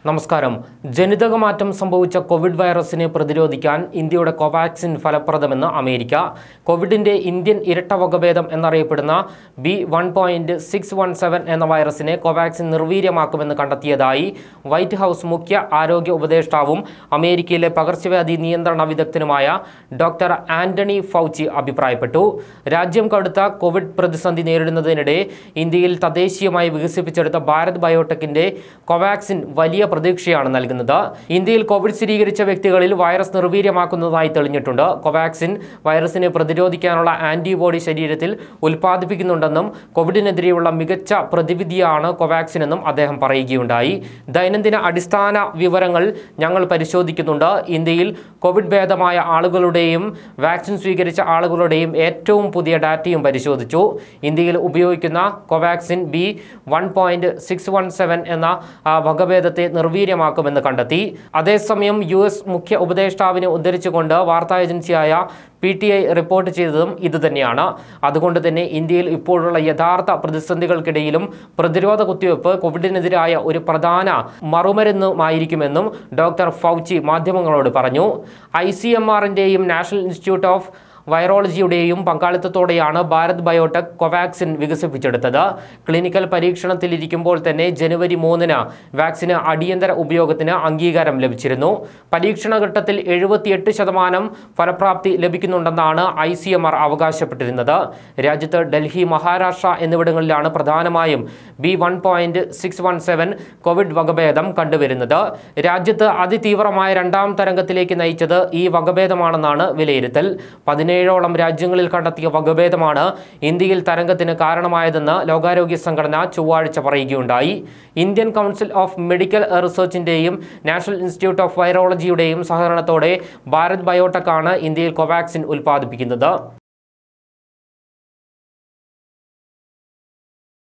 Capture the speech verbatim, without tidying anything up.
നമസ്കാരം. ജനിതകമാറ്റം സംഭവിച്ച കോവിഡ് വൈറസിനെ പ്രതിരോധിക്കാൻ ഇന്ത്യയുടെ കോവാക്സിൻ ഫലപ്രദമെന്ന് അമേരിക്ക. കോവിഡിന്റെ ഇന്ത്യൻ ഇരട്ട വകഭേദം എന്നറിയപ്പെടുന്ന B one point six one seven എന്ന വൈറസിനെ കോവാക്സിൻ നിർവീര്യമാക്കുമെന്ന് കണ്ടെത്തിയതായി വൈറ്റ് ഹൗസ് മുഖ്യ ആരോഗ്യ ഉപദേഷ്ടാവും അമേരിക്കയിലെ പകർച്ചവ്യാധി നിയന്ത്രണ വിദഗ്ധനുമായ ഡോക്ടർ ആന്റണി ഫൗച്ചി അഭിപ്രായപ്പെട്ടു. രാജ്യം കടുത്ത കോവിഡ് പ്രതിസന്ധി നേരിടുന്നതിനിടെ ഇന്ത്യയിൽ തദ്ദേശീയമായി വികസിപ്പിച്ചെടുത്ത ഭാരത് ബയോടെക്കിന്റെ കോവാക്സിൻ വലിയ പ്രതീക്ഷയാണ് നൽകുന്നത്. ഇന്ത്യയിൽ കോവിഡ് സ്ഥിരീകരിച്ച വ്യക്തികളിൽ വൈറസ് നിർവീര്യമാക്കുന്നതായി തെളിഞ്ഞിട്ടുണ്ട്. കോവാക്സിൻ വൈറസിനെ പ്രതിരോധിക്കാനുള്ള ആന്റിബോഡി ശരീരത്തിൽ ഉൽപ്പാദിപ്പിക്കുന്നുണ്ടെന്നും കോവിഡിനെതിരെയുള്ള മികച്ച പ്രതിവിധിയാണ് കോവാക്സിൻ എന്നും അദ്ദേഹം പറയുകയുണ്ടായി. ദൈനംദിന അടിസ്ഥാന വിവരങ്ങൾ ഞങ്ങൾ പരിശോധിക്കുന്നുണ്ട്. ഇന്ത്യയിൽ കോവിഡ് ഭേദമായ ആളുകളുടെയും വാക്സിൻ സ്വീകരിച്ച ആളുകളുടെയും ഏറ്റവും പുതിയ ഡാറ്റയും പരിശോധിച്ചു. ഇന്ത്യയിൽ ഉപയോഗിക്കുന്ന Covaxin B one point six one seven എന്ന വകഭേദത്തെ നിർവീര്യമാക്കുമെന്ന് കണ്ടെത്തി. അതേസമയം യു എസ് മുഖ്യ ഉപദേഷ്ടാവിനെ ഉദ്ധരിച്ചുകൊണ്ട് വാർത്താ ഏജൻസിയായ പി ടി ഐ റിപ്പോർട്ട് ചെയ്തതും ഇതുതന്നെയാണ്. അതുകൊണ്ട് തന്നെ ഇന്ത്യയിൽ ഇപ്പോഴുള്ള യഥാർത്ഥ പ്രതിസന്ധികൾക്കിടയിലും പ്രതിരോധ കുത്തിവയ്പ് കോവിഡിനെതിരായ ഒരു പ്രധാന മറുമരുന്നുമായിരിക്കുമെന്നും ഡോക്ടർ ഫൗച്ചി മാധ്യമങ്ങളോട് പറഞ്ഞു. ഐ സി എം ആറിൻ്റെയും നാഷണൽ ഇൻസ്റ്റിറ്റ്യൂട്ട് ഓഫ് വൈറോളജിയുടെയും പങ്കാളിത്തത്തോടെയാണ് ഭാരത് ബയോടെക് കോവാക്സിൻ വികസിപ്പിച്ചെടുത്തത്. ക്ലിനിക്കൽ പരീക്ഷണത്തിലിരിക്കുമ്പോൾ തന്നെ ജനുവരി മൂന്നിന് വാക്സിന് അടിയന്തര ഉപയോഗത്തിന് അംഗീകാരം ലഭിച്ചിരുന്നു. പരീക്ഷണ ഘട്ടത്തിൽ എഴുപത്തിയെട്ട് ശതമാനം ഫലപ്രാപ്തി ലഭിക്കുന്നുണ്ടെന്നാണ് ഐ സി എം ആർ അവകാശപ്പെട്ടിരുന്നത്. രാജ്യത്ത് ഡൽഹി, മഹാരാഷ്ട്ര എന്നിവിടങ്ങളിലാണ് പ്രധാനമായും B one point six one seven covid വകഭേദം കണ്ടുവരുന്നത്. രാജ്യത്ത് അതിതീവ്രമായ രണ്ടാം തരംഗത്തിലേക്ക് നയിച്ചത് ഈ വകഭേദമാണെന്നാണ് വിലയിരുത്തൽ. പതിനേഴോളം രാജ്യങ്ങളിൽ കണ്ടെത്തിയ വകഭേദമാണ് ഇന്ത്യയിൽ തരംഗത്തിന് കാരണമായതെന്ന് ലോകാരോഗ്യ സംഘടന ചൊവ്വാഴ്ച പറയുകയുണ്ടായി. ഇന്ത്യൻ കൗൺസിൽ ഓഫ് മെഡിക്കൽ റിസർച്ചിന്റെയും നാഷണൽ ഇൻസ്റ്റിറ്റ്യൂട്ട് ഓഫ് വൈറോളജിയുടെയും സഹകരണത്തോടെ ഭാരത് ബയോടെക് ആണ് ഇന്ത്യയിൽ കോവാക്സിൻ ഉൽപ്പാദിപ്പിക്കുന്നത്.